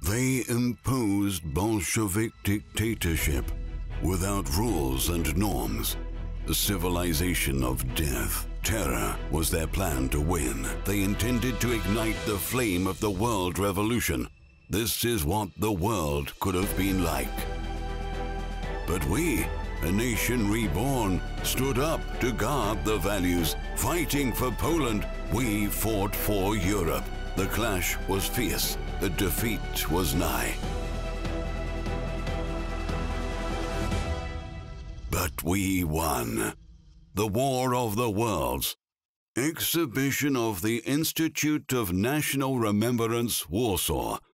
They imposed Bolshevik dictatorship without rules and norms. The civilization of death, terror, was their plan to win. They intended to ignite the flame of the world revolution. This is what the world could have been like. But we, a nation reborn, stood up to guard the values. Fighting for Poland, we fought for Europe. The clash was fierce. The defeat was nigh. But we won. The War of the Worlds. Exhibition of the Institute of National Remembrance, Warsaw.